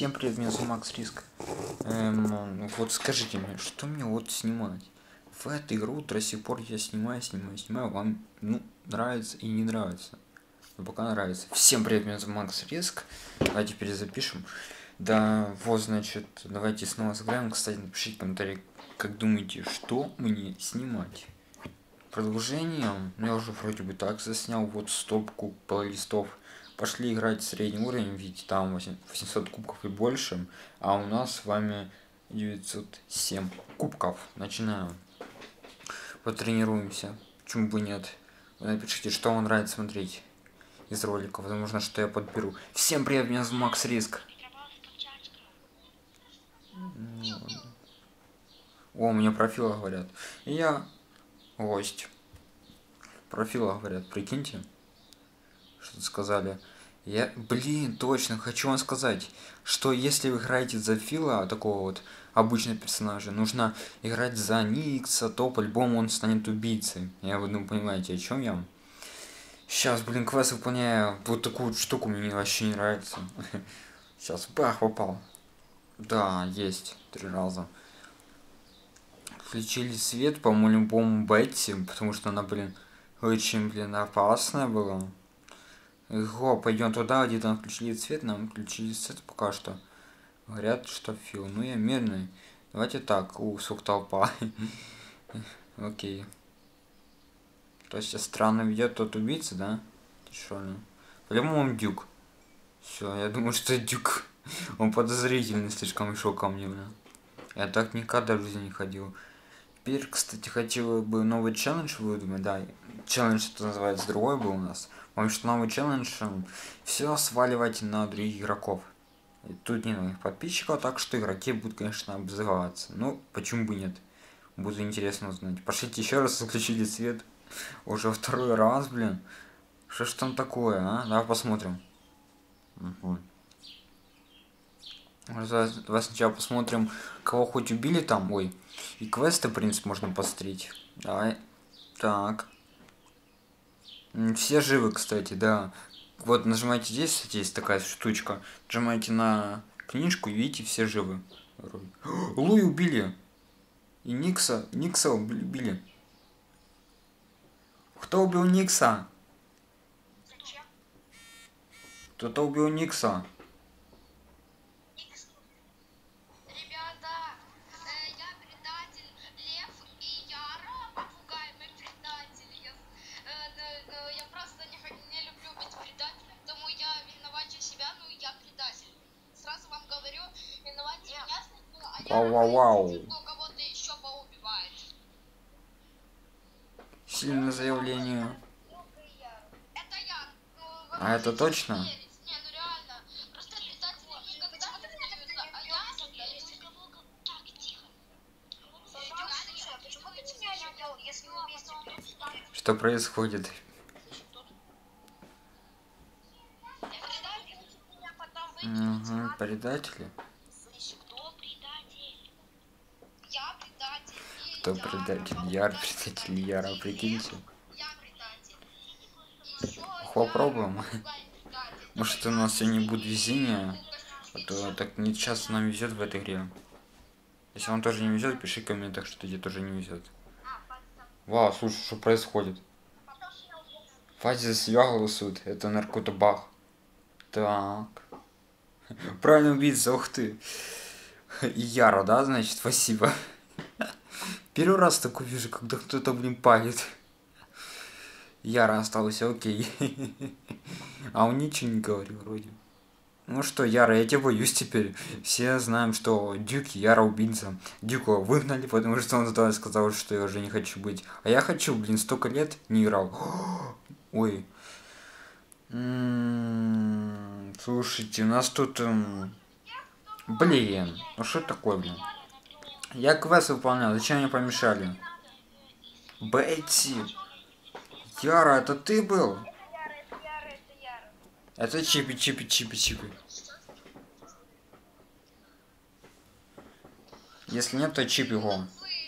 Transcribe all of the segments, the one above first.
Всем привет, меня зовут Макс Риск. Вот скажите мне, что мне вот снимать? В эту игру до сих пор я снимаю. Вам, нравится и не нравится. Но пока нравится. Всем привет, меня зовут Макс Риск. Давайте перезапишем. Да, вот, значит, давайте снова сыграем. Кстати, напишите комментарий, как думаете, что мне снимать. Продолжение я уже вроде бы так заснял, вот стопку плейлистов. Пошли играть средний уровень, видите, там 800 кубков и больше, а у нас с вами 907 кубков. Начинаем. Потренируемся. Почему бы нет? Вы напишите, что вам нравится смотреть из роликов, возможно, что я подберу. Всем привет, меня зовут Макс Риск. О, у меня профила говорят. И я гость. Профила говорят, прикиньте. Что-то сказали. Блин, точно, хочу вам сказать, что если вы играете за Фила, такого вот обычного персонажа, нужно играть за Никса, то по-любому он станет убийцей. Я вы понимаете, о чем я? Сейчас, блин, квест выполняю. Вот такую вот штуку мне вообще не нравится. Сейчас, бах, попал. Да, есть. 3 раза. Включили свет, по-моему, Бетти, потому что она, блин, очень, блин, опасная была. Го, пойдем туда, где там включили цвет, нам включили цвет пока что. Говорят, что Фил. Ну я мирный. Давайте так. Сук толпа. Окей. То есть странно ведет тот убийца, да? Тяжелый. По-любому он Дюк. Все, я думаю, что Дюк. Он подозрительный слишком шел ко мне, бля. Я так никогда в жизни не ходил. Теперь, кстати, хотел бы новый челлендж выдумать, да. Челлендж это называется другой был у нас. Потому что новый челлендж все сваливать на других игроков. И тут не новых подписчиков, так что игроки будут, конечно, обзываться. Ну, почему бы нет? Будет интересно узнать. Пошлите еще раз, включили свет. Уже второй раз, блин. Что ж там такое, а? Давай посмотрим. Угу. Давай сначала посмотрим, кого хоть убили там. Ой. И квесты, в принципе, можно посмотреть. Давай. Так. Все живы, кстати, да. Вот нажимаете здесь, кстати, есть такая штучка. Нажимаете на книжку и видите, все живы. Луи убили. И Никса убили. Кто убил Никса? Кто-то убил Никса. Вау. Сильное заявление. А это точно? Что происходит? Угу, предатели. Кто предатель? Предатель Яра, прикиньте. Попробуем. Может, у нас сегодня будет везение, а то так не часто нам везет в этой игре. Если вам тоже не везет, пиши в комментах, что тебе тоже не везет. Вау, слушай, что происходит? Фази за себя голосуют. Это наркотобах. Так. Правильно убийца, ух ты. Яра, да, значит, спасибо. Первый раз такой вижу, когда кто-то, блин, палит. Яра остался, окей. А он ничего не говорил вроде. Ну что, Яра, я тебя боюсь теперь. Все знаем, что Дюк Яра убийца. Дюка выгнали, потому что он тогда сказал, что я уже не хочу быть. А я хочу, блин, столько лет не играл. Ой. Слушайте, у нас тут... Блин, ну что такое, блин? Я квест выполнял, зачем мне помешали? Бетти! Яра, это ты был? Это Чипи. Если нет, то Чип его.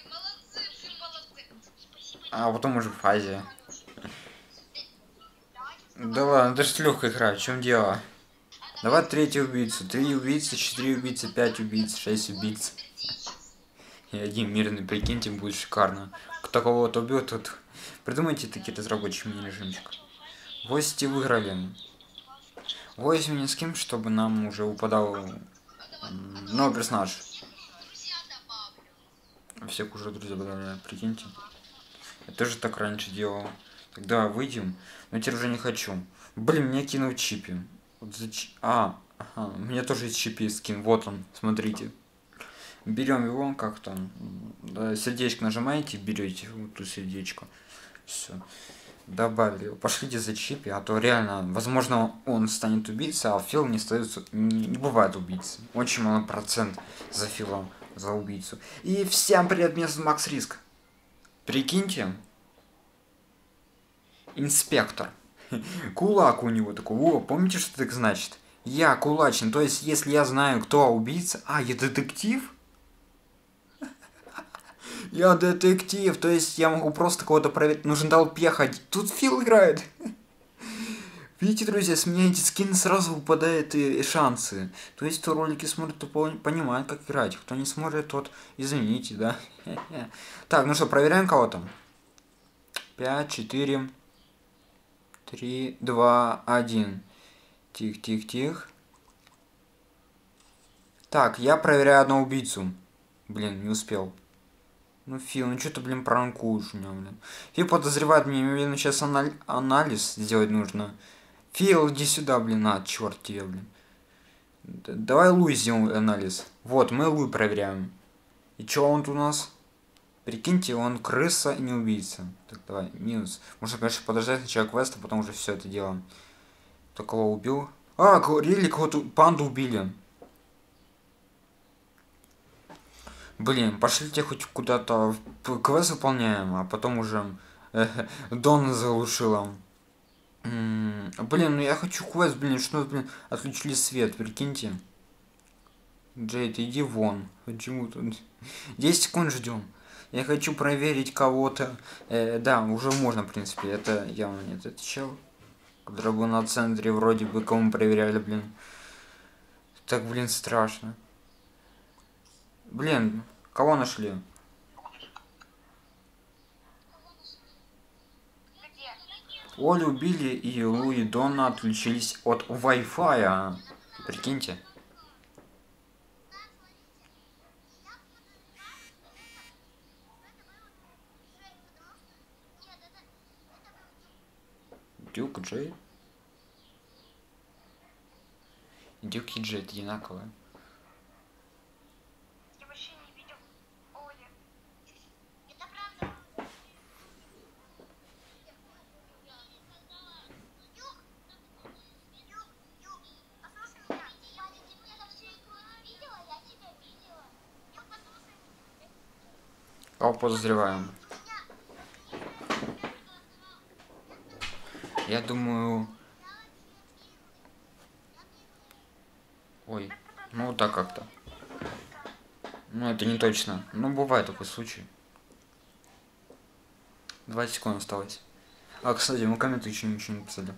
А потом уже в фазе. Да ладно, это же легкая игра, в чем дело? Давай третий убийцу. 3 убийцы, 4 убийцы, 5 убийц, 6 убийц. И один мирный, прикиньте, будет шикарно. Кто кого-то убьет, тут... Придумайте такие разработчики мини-режимчик. Гости выиграли. Возьми не с кем, чтобы нам уже упадал новый персонаж. Всех уже друзья добавляю, прикиньте. Я тоже так раньше делал. Тогда выйдем. Но теперь уже не хочу. Блин, мне кинул чипи. Вот ага, у меня тоже есть чипи скин. Вот он, смотрите. Берем его как-то. Да, сердечко нажимаете, берете вот ту сердечко. Все. Добавили. Пошлите за чипи, а то реально, возможно, он станет убийцей, а Фил не остается. Не бывает убийцы. Очень мало процент за Филом, за убийцу. И всем привет, меня зовут Макс Риск. Прикиньте. Инспектор. Кулак у него такой. О, помните, что так значит? Я кулачный. То есть, если я знаю, кто убийца... А, я детектив? Я детектив. То есть, я могу просто кого-то проверить. Нужно толпе ходить. Тут Фил играет. Видите, друзья, сменяете скин, сразу выпадают и шансы. То есть, кто ролики смотрит, то понимает, как играть. Кто не смотрит, тот, извините, да. Так, ну что, проверяем кого-то. 5, 4... 3, 2, 1. Тихо, тихо, тихо. Так, я проверяю одного убийцу. Блин, не успел. Ну, Фил, ну что ты, блин, пранкуешь меня, блин. Фил подозревает меня, именно сейчас анализ сделать нужно. Фил, иди сюда, блин, на, черт тебе, блин. Давай Луи сделаем анализ. Вот, мы Луи проверяем. И что он тут у нас? Прикиньте, он крыса и не убийца. Так, давай, минус. Можно, конечно, подождать сначала квеста, потом уже все это делаем. Кто кого убил? А, рели кого-то панду убили. Блин, пошлите хоть куда-то квест выполняем, а потом уже Дон заглушила. Блин, ну я хочу квест, блин, что, блин, отключили свет, прикиньте. Джейд, иди вон. Почему тут? 10 секунд ждем. Я хочу проверить кого-то. Да, уже можно, в принципе. Это явно нет. Это чел. Который был на центре, вроде бы, кому проверяли, блин. Так, блин, страшно. Блин, кого нашли? Олю убили и Луи Дона отключились от Wi-Fi. Прикиньте. Дюк, Джей. Дюк и Джей одинаковые. Я вообще не видел Оли. Это правда. Юг, послушай меня. Я всю игру не видела, я тебя видела. Юг, послушай меня. Кого подозреваем? Я думаю... Ой, ну вот так как-то. Ну это не точно. Ну бывает такой случай. 20 секунд осталось. А, кстати, мы комменты еще ничего не писали.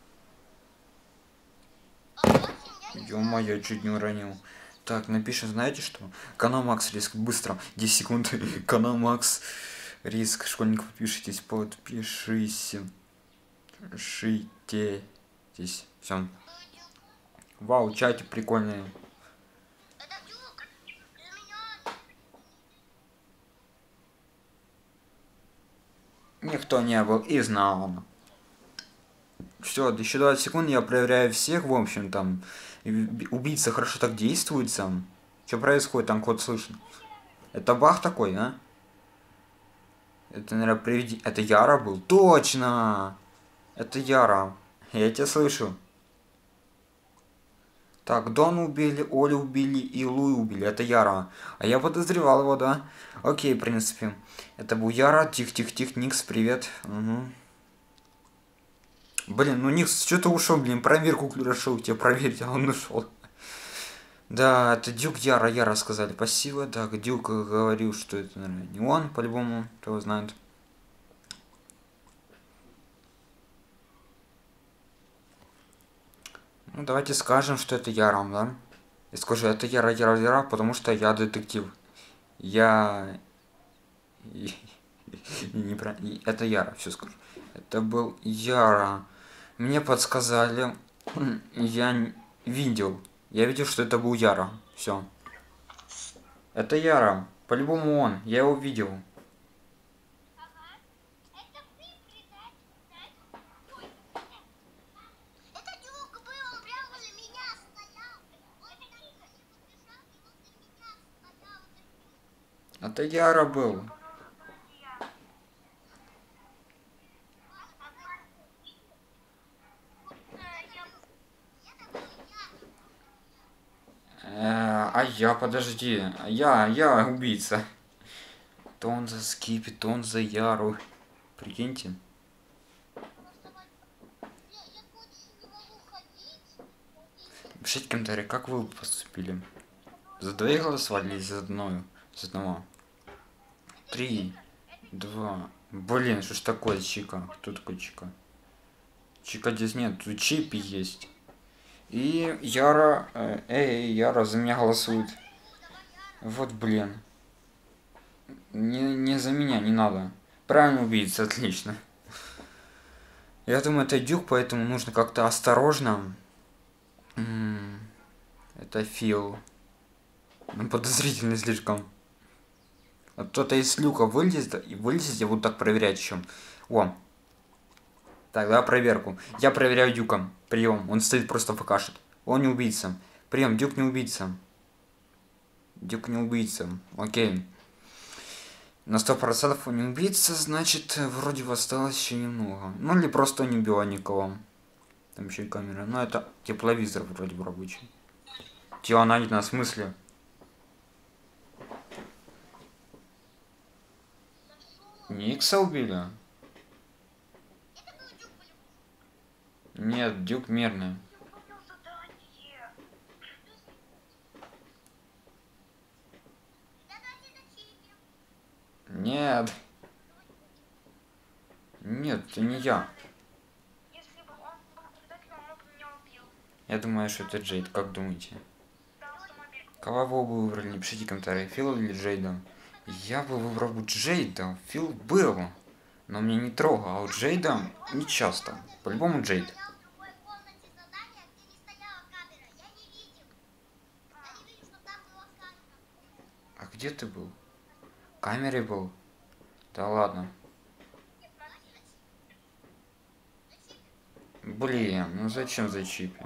Ё-моё, чуть не уронил. Так, напишем, знаете что? Канал Макс Риск, быстро, 10 секунд. Канал Макс Риск, школьников подпишитесь, подпишись. Шитесь. Все. Вау, чатик прикольный. Никто не был и знал. Все, еще 20 секунд, я проверяю всех, в общем, там. Убийца хорошо так действует сам. Что происходит, там код слышно. Это баг такой, а? Это, наверное, Это Яра был? Точно! Это Яра. Я тебя слышу. Так, Дон убили, Олю убили и Луи убили. Это Яра. А я подозревал его, да? Окей, в принципе. Это был Яра. Тих-тих-тих, Никс, привет. Угу. Блин, ну Никс, что ты ушел, блин, проверку решил тебя проверить, а он ушел. Да, это Дюк Яра сказали. Спасибо. Так, Дюк говорил, что это, наверное, не он, по-любому, кто его знает. Ну, давайте скажем, что это Яра, да? Я скажу, это Яра, потому что я детектив. Я... Не про... Это Яра, все скажу. Это был Яра. Мне подсказали. Я видел. Я видел, что это был Яра. Все. Это Яра. По-любому он. Я его видел. Ага. Это ты, предатель. Ой. Это Дюк был, он прямо возле меня стоял. Он тихо подбежал, и возле меня стоял. Это Яра был. А я, подожди. Я убийца. То он за Скипи, то он за Яру. Прикиньте. Я больше не могу ходить. Пишите комментарии, как вы поступили. За двоих голосовали или за одного? За одного. 3, 2. Блин, что ж такое, Чика? Кто такой Чика? Чика здесь нет, тут Чипи есть. И Яра... Яра за меня голосует. Вот, блин. Не за меня, не надо. Правильно убийца, отлично. Я думаю, это Дюк, поэтому нужно как-то осторожно. Это Фил. Он подозрительный слишком. А кто-то из люка вылезет, я буду так проверять еще. О. Тогда проверку. Я проверяю Дюком. Прием. Он стоит просто покашет. Он не убийца. Прием. Дюк не убийца. Дюк не убийца. Окей. На 100% он не убийца, значит, вроде бы осталось еще немного. Ну или просто не убила никого. Там еще и камера. Ну это тепловизор вроде бы рабочий. Тело найдено, в смысле? Никса убили? Нет, Дюк мирный. Нет. Нет, это не я. Если бы он был предателем, он бы меня убил. Я думаю, что это Джейд. Как думаете? Кого вы бы выбрали? Напишите комментарии. Фил или Джейда? Я бы выбрал бы Джейда. Фил был, но меня не трогал. А вот Джейда не часто. По-любому Джейд. А где ты был? В камере был? Да ладно. Блин, ну зачем за Чипи?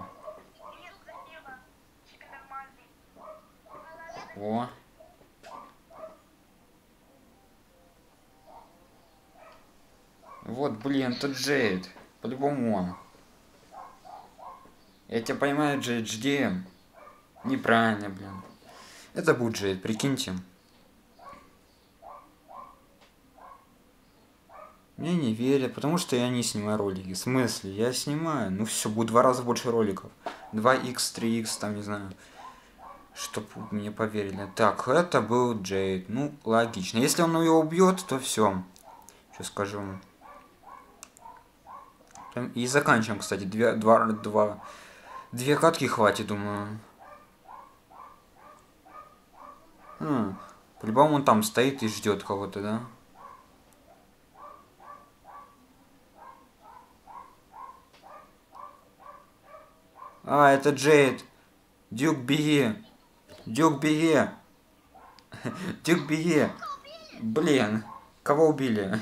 О. Вот, блин, это Джейд. По-любому он. Я тебя поймаю, Джейд, жди. Неправильно, блин. Это будет Джейд, прикиньте. Мне не верят, потому что я не снимаю ролики. В смысле? Я снимаю. Ну все, будет 2 раза больше роликов. 2х, 3х, там не знаю. Чтоб мне поверили. Так, это был Джейд. Ну, логично. Если он его убьет, то все. Сейчас скажу. И заканчиваем, кстати. Две катки хватит, думаю. По-любому он там стоит и ждет кого-то, да? А, это Джейд. Дюк, беги. Дюк, беги. Дюк, беги. Блин, кого убили?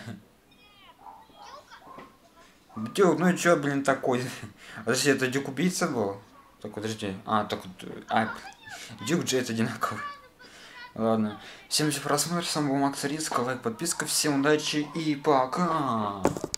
Дюк, ну и чё, блин, такой? Подожди, это Дюк убийца был? Так, подожди. А, так вот. Дюк, Джейд одинаковый. Ладно. Всем за просмотр, с вами был Макс Риск, лайк, подписка, всем удачи и пока!